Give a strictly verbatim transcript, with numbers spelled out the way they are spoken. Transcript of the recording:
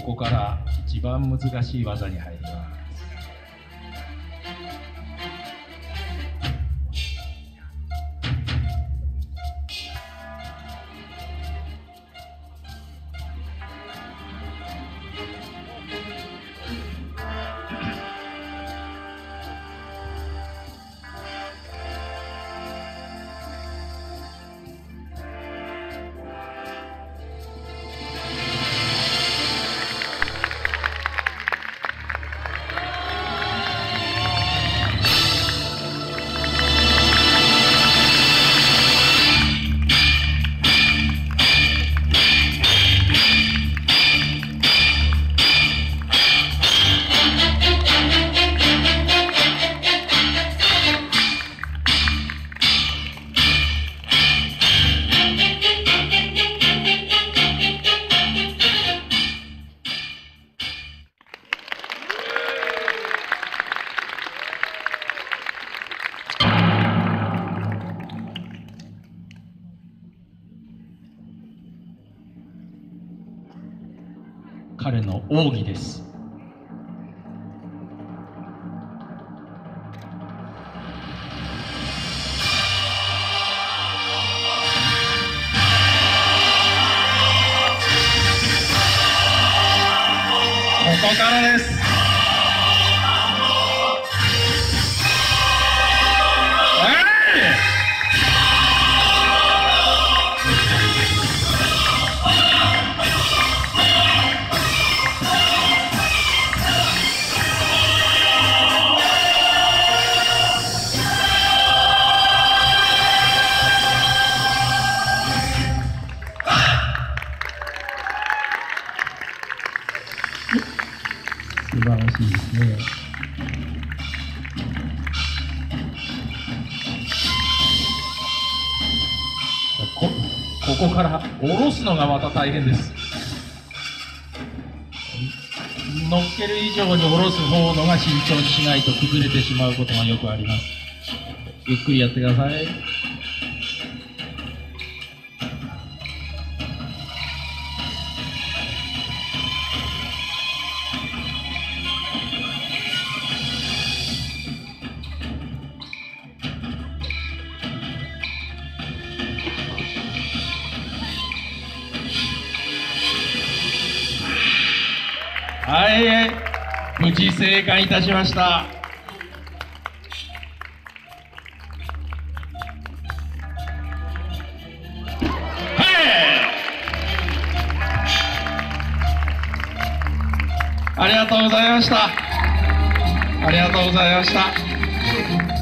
こから一番難しい技に入ります。彼の奥義です。ここからです。素晴らしいですね。こ、ここから下ろすのがまた大変です。乗っける以上に下ろす方のが慎重にしないと崩れてしまうことがよくあります。ゆっくりやってください。はい、無事生還いたしました。はい、ありがとうございました。ありがとうございました。